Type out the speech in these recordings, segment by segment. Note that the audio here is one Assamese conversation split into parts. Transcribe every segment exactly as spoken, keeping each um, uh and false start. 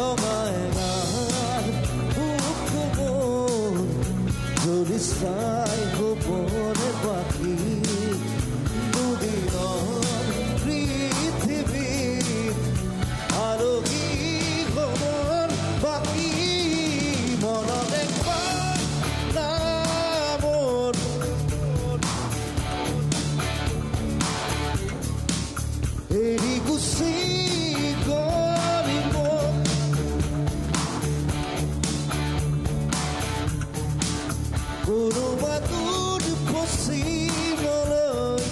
ৰঙাই গান মুখ মোৰ যদি চাই হ'বনে বাকী দুদিনৰ পৃথিৱীত আৰু কি খবৰ বাকী মনতে নামৰ এৰি গুচি গ'লি মোক কোনোবা দূৰ পশ্চিমলৈ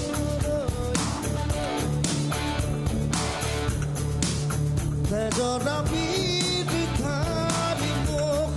তেজৰ আমি বিধাৰি মোক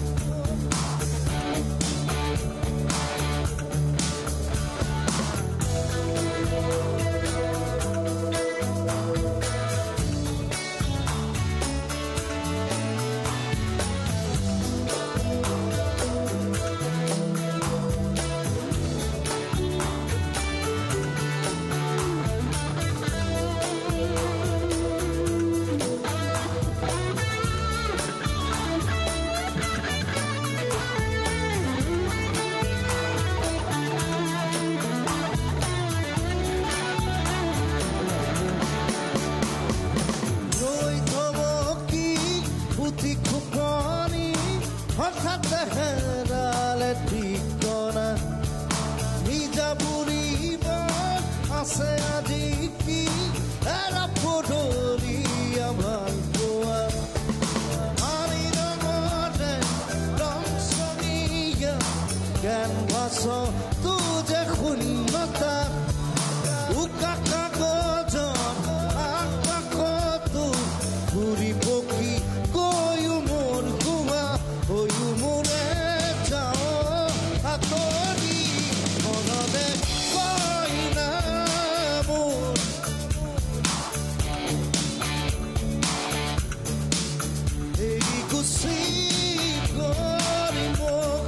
হঠাৎ হেৰালে ঠিকনা নিজা বুলিব আছে আজি কি এৰা পদূলি আমাৰ পোৱা আমি ৰঙতে ৰং চঙীয়া কেনভাছ তুজে শূন্যতা উকা কাগজত আকাশতো ঘূৰি পকি গৈও মোৰ ঘুমা হৈও মোৰে যাওঁ আঁতৰি মনতে কয় না মোৰ এৰি গুচি গ'লি মোক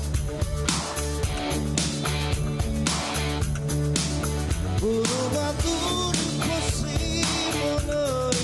কোনোবা দূৰ পশ্চিমলৈ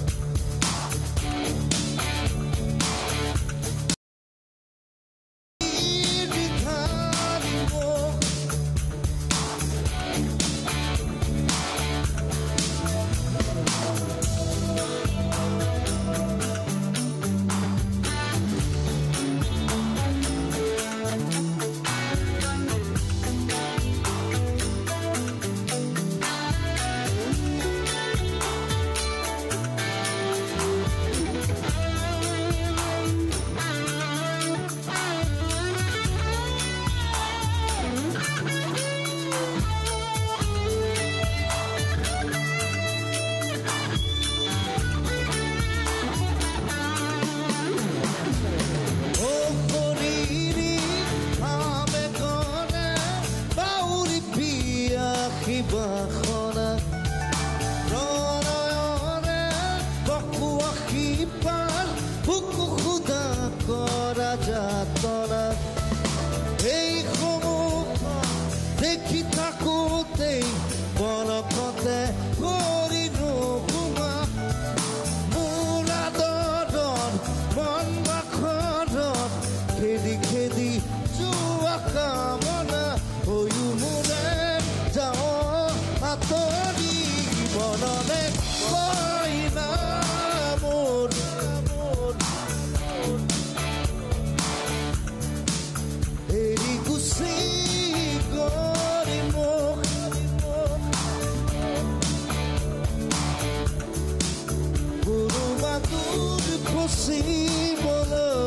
বাসনা প্ৰণয়ৰে বকুৱা শিপাল বুকু খুদা কৰা যাতনা এই সমুখত দেখি থাকোঁতেই পলকতে কৰি নুগুমা মোৰ আদৰত মন বাখৰত খেদি খেদি যোৱা কামনা হৈও মোৰে যাওঁ আঁতৰি মনতে কয় না মোৰ এৰি গুচি গ'লি মোক কোনোবা দূৰ পশ্চিমলৈ